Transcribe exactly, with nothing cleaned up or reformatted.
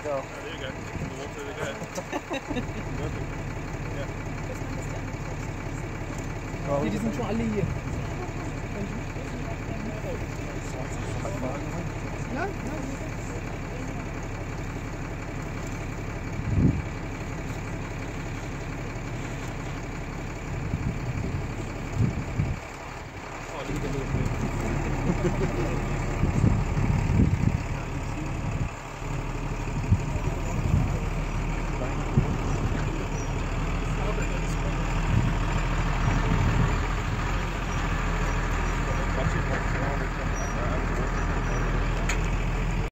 go. Oh, there you go. The water again. Yeah. Oh, He doesn't try to lead you. No, no.